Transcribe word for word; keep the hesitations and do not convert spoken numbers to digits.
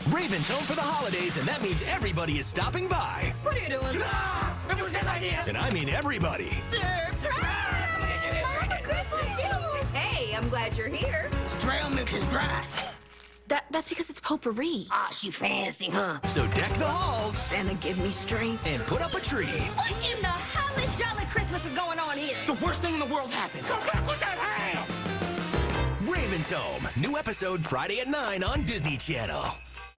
Raven's home for the holidays, and that means everybody is stopping by. What are you doing? Ah! It was his idea! And I mean everybody. Hey, I'm glad you're here. This trail mix is dry. That, that's because it's potpourri. Ah, she fancy, huh? So deck the halls Santa, give me strength. and put up a tree. What in the holly jolly Christmas is going on here? The worst thing in the world happened. Come back with that ham! Raven's Home. New episode Friday at nine on Disney Channel.